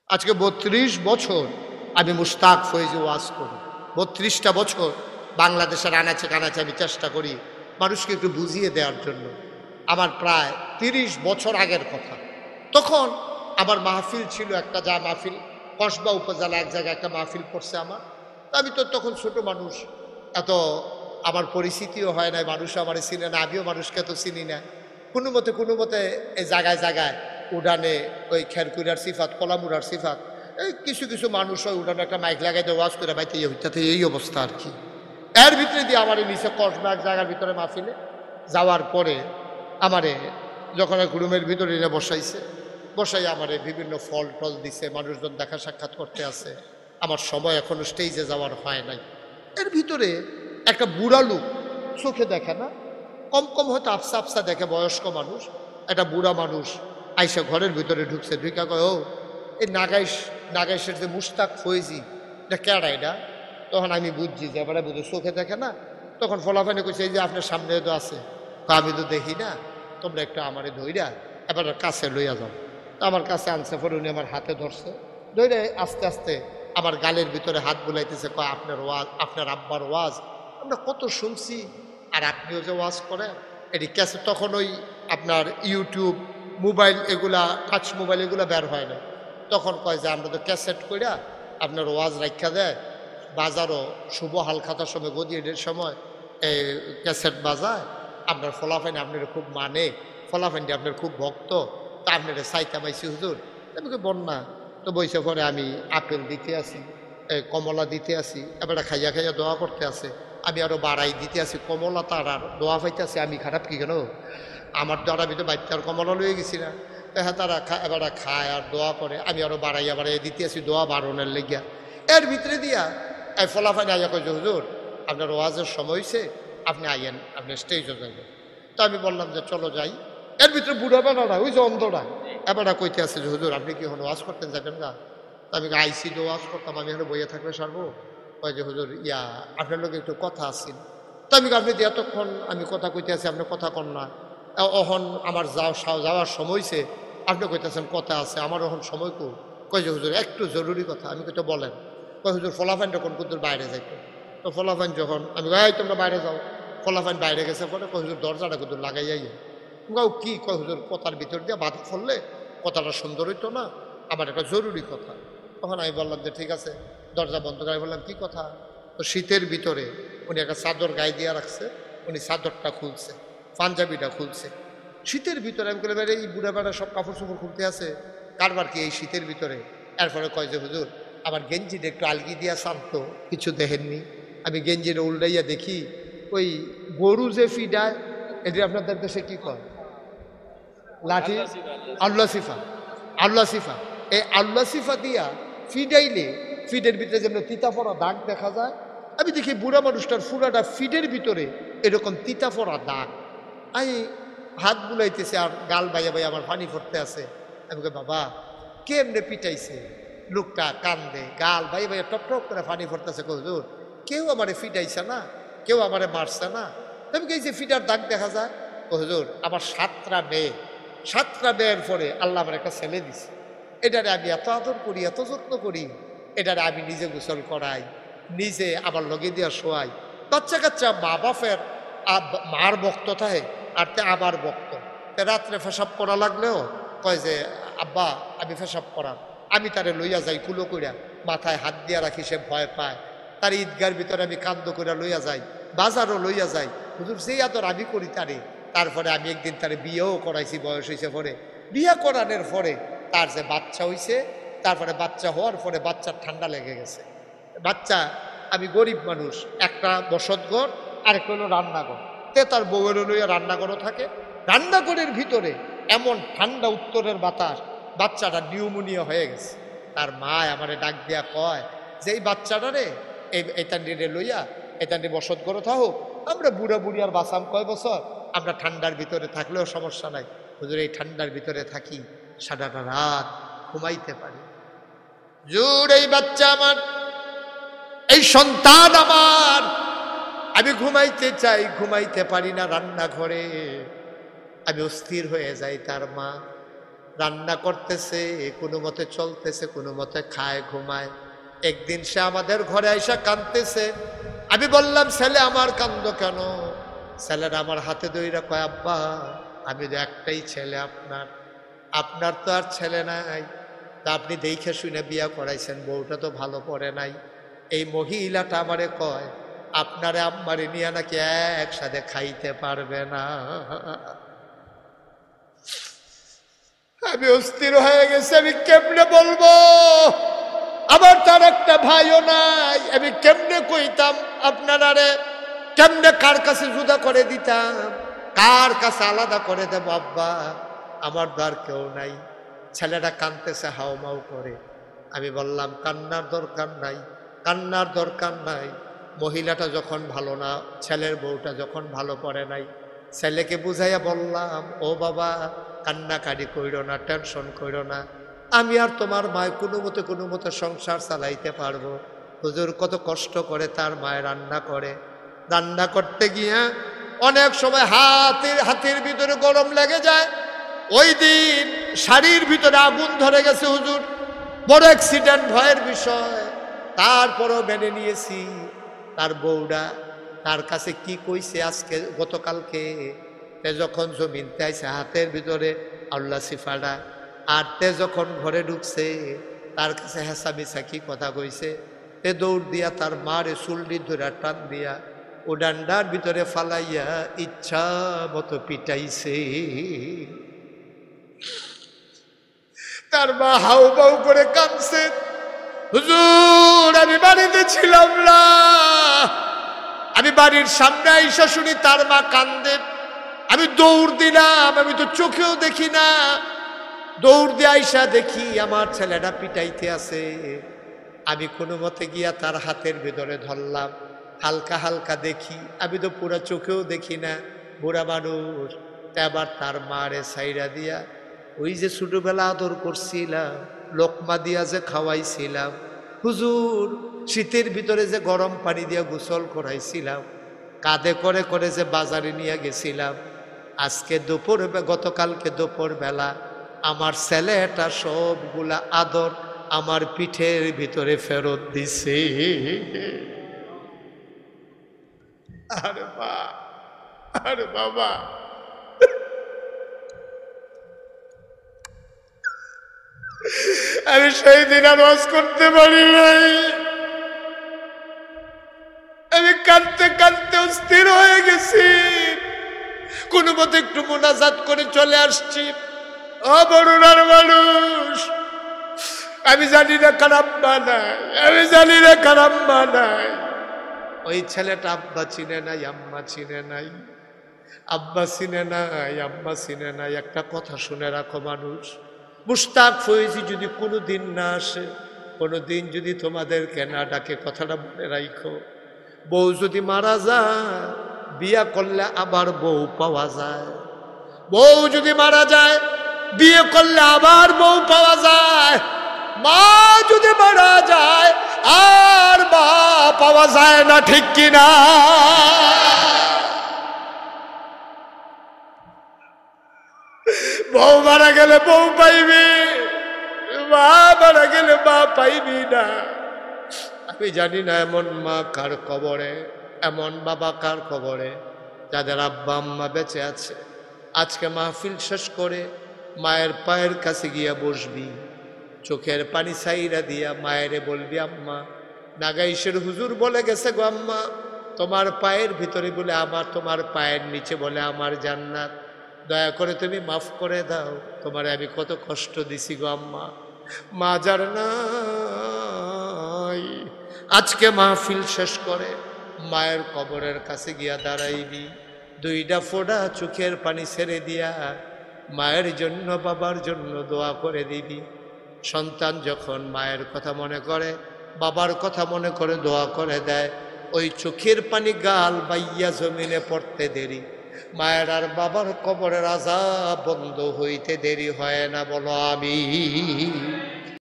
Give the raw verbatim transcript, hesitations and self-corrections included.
আজকে বত্রিশ বছর আমি মুশতাক ফয়েজি ওয়াজ করি। বত্রিশটা বছর বাংলাদেশের আনাচে কানাচে আমি চেষ্টা করি মানুষকে একটু বুঝিয়ে দেওয়ার জন্য। আমার প্রায় তিরিশ বছর আগের কথা। তখন আমার মাহফিল ছিল একটা, যা মাহফিল কসবা উপজেলা এক জায়গায় একটা মাহফিল পড়ছে আমার। আমি তো তখন ছোট মানুষ, এত আমার পরিচিতিও হয় না, মানুষও আমার চিনে না, আমিও মানুষকে তো চিনি না। কোনো মতে কোনো মতে এই জায়গায় জায়গায় উড়ানে ওই খেরকুড়ার সিফাত, কলামুড়ার সিফাত, এই কিছু কিছু মানুষ হয় উড়ানে একটা মাইক লাগাই দিয়ে ওয়াজ করে বাইতে হইতে এই অবস্থা আর কি। এর ভিতরে দিয়ে আমার নিচে কসবা এক জায়গার ভিতরে মাহফিলে যাওয়ার পরে আমারে যখন এক রুমের ভিতরে এনে বসাইছে, বসাই আমারে বিভিন্ন ফল টল দিছে, মানুষজন দেখা সাক্ষাৎ করতে আছে। আমার সময় এখনো স্টেজে যাওয়ার হয় নাই। এর ভিতরে একটা বুড়া লোক, চোখে দেখে না, কম কম হয়তো আফসা আফসা দেখে, বয়স্ক মানুষ, একটা বুড়া মানুষ আইসা ঘরের ভিতরে ঢুকছে। ঢুকা কয়, ও এই নাগাইশ নাগাইশের যে মুশতাক ফয়েজি, এটা কেডা এটা? তখন আমি বুঝছি যে এবারে বুঝি চোখে দেখে না। তখন ফলাফানি করছে, এই যে আপনার সামনে তো আছে। আমি তো দেখি না, তোমরা একটু আমারে ধইরা এবার কাছে লইয়া যাও। তো আমার কাছে আনছে, পরে উনি আমার হাতে ধরছে, ধরে আস্তে আস্তে আমার গালের ভিতরে হাত বুলাইতেছে, কয় আপনার ওয়াজ, আপনার আব্বার ওয়াজ আমরা কত শুনছি, আর আপনিও যে ওয়াজ করেন এটি ক্যাসে। তখন ওই আপনার ইউটিউব, মোবাইল এগুলা, টাচ মোবাইল এগুলা বের হয় না। তখন কয় যে আমরা তো ক্যাসেট কইরা আপনার ওয়াজ রাখা দেয়, বাজারও শুভ হালখাতার সময় গদিয়ের সময় এই ক্যাসেট বাজায়, আপনার ফলাফাইন আপনার খুব মানে, ফলাফাইনটি আপনার খুব ভক্ত, তা আপনার সাইতামাইছি হুজুর। আমি বন্যা তো বইসে পরে আমি আপেল দিতে আসি, কমলা দিতে আসি, এবারে খাইয়া খাইয়া দোয়া করতে আসে, আমি আরও বাড়াই দিতে আসি কমলা, তার আর দোয়া পাইতে আসি। আমি খারাপ কি কেন, আমার দ্বারা আমি তো বাচ্চার কমলা লয়ে গেছি না। হ্যাঁ, তারা এবারে খায় আর দোয়া করে, আমি আরও বাড়াইয়া বাড়াইয়া দিতে আসি দোয়া বাড়নের লেগিয়া। এর ভিতরে দিয়া এই ফলাফাইন আইয়া কয়েছে, হুজুর আপনার ওয়াজের সময় হয়েছে, আপনি আইয়েন, আপনি স্টেজে যাবেন। তো আমি বললাম যে চলো যাই। এর ভিতরে বুড়া বেড়ারা, ওই যে অন্ধরা, এবারে কইতে আছে যে হুজুর আপনি কি এখন ওয়াজ করতেন যাবেন না? তো আমি আইসি যে ওয়াজ করতাম, আমি এখানে বইয়ে থাকলে সারবো। কয় যে হুজুর ইয়া আপনার লোক একটু কথা আসছিল। তো আমি আপনি এতক্ষণ আমি কথা কইতে আছি, আপনি কথা কন না, অহন আমার যাওয়া যাওয়ার সময় হয়েছে, আপনি কইতেছেন কথা আছে, আমার অহন সময় কো। কয় যে হুজুর একটু জরুরি কথা। আমি কইতে বলেন। কয় হুজুর ফলাফাইন যখন কুতুর বাইরে যাইতো, তো ফলাফাইন যখন আমি এই তোমরা বাইরে যাও, ফলাফাইন বাইরে গেছে পরে কয় হুজুর দরজাটা কুতুর লাগাইয়াই। গাও কি? কয় হুজুর কথার ভিতর দিয়ে বাধা ফললে কথাটা সুন্দর হইতো না, আমার একটা জরুরি কথা। তখন আমি বললাম যে ঠিক আছে, দরজা বন্ধ করে বললাম কি কথা? তো শীতের ভিতরে উনি একটা চাদর গায়ে দিয়ে রাখছে, উনি চাদরটা খুলছে, পাঞ্জাবিটা খুলছে শীতের ভিতরে। আমি বললাম এই বুড়া বেড়া সব কাপড় চোপড় খুলতে আছে, কারবার কি এই শীতের ভিতরে? এরপরে কয় যে হুজুর আমার গেঞ্জিটা একটু আলগি দিয়া শান্ত, কিছু দেখেননি? আমি গেঞ্জিটা উল্টাইয়া দেখি ওই গরু যে ফিডায়, এটি আপনাদের দেশে কি কয়? লাঠি, আল্লাহ সিফা, আল্লাহ সিফা। এই আল্লাহ সিফা দিয়া ফিডাইলে ফিডের ভিতরে যেমন তিতা পড়া দাগ দেখা যায়, আমি দেখি বুড়া মানুষটার ফুরাটা ফিডের ভিতরে এরকম তিতা পড়া দাগ। আমি হাত বুলাইতেছে আর গাল বাইয়া বাইয়া আমার পানি পড়তে আছে। আমি কই বাবা কেমনে পিটাইছে? লোকটা কান্দে, গাল বাইয়া বাইয়া টপ টপ করে পানি পড়তেছে। হুজুর কেউ আমারে ফিটাইছে না, কেউ আমারে মারছে না। আমি এই যে ফিটার দাগ দেখা যায়। হুজুর আমার সাতটা মেয়ে, সাতটা মেয়ের পরে আল্লাহ আমার একটা ছেলে দিছে, এটারে আমি এত আদর করি, এত যত্ন করি, এটারে আমি নিজে গোসল করাই, নিজে আবার লগে দিয়া শোয়াই। বাচ্চা কাচ্চা মা বাপের মার বক্ত থাকে আর তে আবার বক্ত। রাত্রে পেশাব করা লাগলেও কয় যে আব্বা আমি পেশাব করাম, আমি তারে লইয়া যাই কুলো কইরা, মাথায় হাত দিয়া রাখি, সে ভয় পায়। তার ঈদগার ভিতরে আমি কান্দ কইরা লইয়া যাই, বাজারও লইয়া যাই। হুজুর সেই আদর আমি করি তারে। তারপরে আমি একদিন তারে বিয়েও করাইছি, বয়স হয়েছে পরে। বিয়ে করানোর পরে তার যে বাচ্চা হইছে, তারপরে বাচ্চা হওয়ার পরে বাচ্চার ঠান্ডা লেগে গেছে। বাচ্চা, আমি গরিব মানুষ, একটা বসতঘর আর একটা হলো রান্নাঘর, তে তার বউয়ের লইয়া রান্নাঘরও থাকে। রান্নাঘরের ভিতরে এমন ঠান্ডা উত্তরের বাতাস, বাচ্চাটা নিউমোনিয়া হয়ে গেছে। তার মা আমারে ডাক দিয়া কয় যে এই বাচ্চাটা রে এই এতান্ডিরে লইয়া এতান্ডি বসতঘরও থাকুক, আমরা বুড়া বুড়ি আর বাঁচাম কয় বছর, আমরা ঠান্ডার ভিতরে থাকলেও সমস্যা নাই। হুজুর এই ঠান্ডার ভিতরে থাকি, সারাটা রাত ঘুমাইতে পারি। জোর এই বাচ্চা আমার, এই সন্তান আমার, আমি ঘুমাইতে চাই, ঘুমাইতে পারি না রান্নাঘরে, আমি অস্থির হয়ে যাই। তার মা রান্না করতেছে, কোনো মতে চলতেছে, কোনো মতে খায় ঘুমায়। একদিন সে আমাদের ঘরে আইসা কাঁদতেছে। আমি বললাম, ছেলে আমার কান্দ কেন? ছেলেরা আমার হাতে ধইরা কয়, আব্বা আমি তো একটাই ছেলে আপনার, আপনার তো আর ছেলে নাই, তা আপনি দেখে শুনে বিয়া করাইছেন, বউটা তো ভালো পড়ে নাই। এই মহিলাটা আমারে কয় আপনারে আম্মারে নিয়ে নাকি একসাথে খাইতে পারবে না। আমি অস্থির হয়ে গেছি, আমি কেমনে বলবো? আমার তার একটা ভাইও নাই, আমি কেমনে কইতাম আপনারারে? কেমনে কার কাছে জুদা করে দিতাম, কার কাছে আলাদা করে দেব? আব্বা আমার দ্বার কেউ নাই। ছেলেটা কাঁদতেছে, হাউমাউ করে। আমি বললাম, কান্নার দরকার নাই, কান্নার দরকার নাই। মহিলাটা যখন ভালো না, ছেলের বউটা যখন ভালো পড়ে নাই, ছেলেকে বুঝাইয়া বললাম, ও বাবা কান্নাকাটি কইরো না, টেনশন কইরো না, আমি আর তোমার মায় কোনো মতে কোনো মতে সংসার চালাইতে পারবো। হুজুর কত কষ্ট করে তার মায় রান্না করে, রান্না করতে গিয়ে অনেক সময় হাতের হাতের ভিতরে গরম লেগে যায়। ওই দিন শাড়ির ভিতরে আগুন ধরে গেছে হুজুর, বড় অ্যাক্সিডেন্ট, ভয়ের বিষয়। তারপরও মেনে নিয়েছি। তার বউরা তার কাছে কি কইছে আজকে গতকালকে, তে যখন জমিনতে আইছে হাতের ভিতরে আল্লাহ সিফাটা, আর তে যখন ঘরে ঢুকছে তার কাছে হেসা মিশা কি কথা কইছে, তে দৌড় দিয়া তার মারে চুলটি ধরে টান দিয়া ও ডান্ডার ভিতরে ফালাইয়া ইচ্ছা মতো পিটাইছে। তার মা হাউ বাউ করে কাঁদছে, হুজুর আমি বাড়িতে ছিলাম না, আমি বাড়ির সামনে আইসা শুনি তার মা কান্দে। আমি দৌড় দিলাম, আমি তো চোখেও দেখি না, দৌড় দিয়ে আইসা দেখি আমার ছেলেটা পিটাইতে আছে। আমি কোনো মতে গিয়া তার হাতের ভিতরে ধরলাম, হালকা হালকা দেখি, আমি তো পুরা চোখেও দেখি না, বুড়া মানুষ। আবার তার মারে সাইরা দিয়া ওই যে ছোটবেলা আদর করছিলাম, লোকমা দিয়া যে খাওয়াইছিলাম, হুজুর শীতের ভিতরে যে গরম পানি দিয়া গোসল করাইছিলাম, কাঁধে করে করে যে বাজারে নিয়ে গেছিলাম, আজকে দুপুর গতকালকে দুপুর বেলা আমার ছেলেটা সবগুলা আদর আমার পিঠের ভিতরে ফেরত দিছে। আরে বা, আরে বাবা, আমি সেই দিন আর ওয়াজ করতে পারি নাই। আমি কাঁদতে কাঁদতে অস্থির হয়ে গেছি, কোনো মতে একটু মোনাজাত করে চলে আসছি। ও বরুণার মানুষ, আমি জানি না কারাম্মা নাই, আমি জানি না কারাম্মা নাই। ওই ছেলেটা আব্বা চিনে নাই, আম্মা চিনে নাই, আব্বা চিনে নাই, আম্মা চিনে নাই। একটা কথা শুনে রাখো মানুষ, মুশতাক ফয়েজি যদি কোনো দিন না আসে, কোনো দিন যদি তোমাদেরকে না ডাকে, কথাটা মনে রাখো। বউ যদি মারা যায়, বিয়া করলে আবার বউ পাওয়া যায়। বউ যদি মারা যায়, বিয়ে করলে আবার বউ পাওয়া যায়। মা যদি মারা যায়, আর মা পাওয়া যায় না, ঠিক কিনা? বউ মারা গেলে বউ পাইবি, মা মারা গেলে মা পাইবি না। আমি জানি না এমন মা কার কবরে, এমন বাবা কার কবরে, যাদের আব্বা আম্মা বেঁচে আছে। আজকে মাহফিল শেষ করে মায়ের পায়ের কাছে গিয়া বসবি, চোখের পানি সাইরা দিয়া মায়েরে বলবি, আম্মা নাগাইশের হুজুর বলে গেছে গো আম্মা, তোমার পায়ের ভিতরে বলে আমার, তোমার পায়ের নিচে বলে আমার জান্নাত, দয়া করে তুমি মাফ করে দাও, তোমারে আমি কত কষ্ট দিছি গো আম্মা। মা যার নাই, আজকে মাহফিল শেষ করে মায়ের কবরের কাছে গিয়া দাঁড়াইবি, দুইটা ফোঁটা চোখের পানি ছেড়ে দিয়া মায়ের জন্য বাবার জন্য দোয়া করে দিবি। সন্তান যখন মায়ের কথা মনে করে, বাবার কথা মনে করে দোয়া করে দেয়, ওই চোখের পানি গাল বাইয়া জমিনে পড়তে দেরি, মায়ের আর বাবার কবরের আযাব বন্ধ হইতে দেরি হয় না, বলো আমি।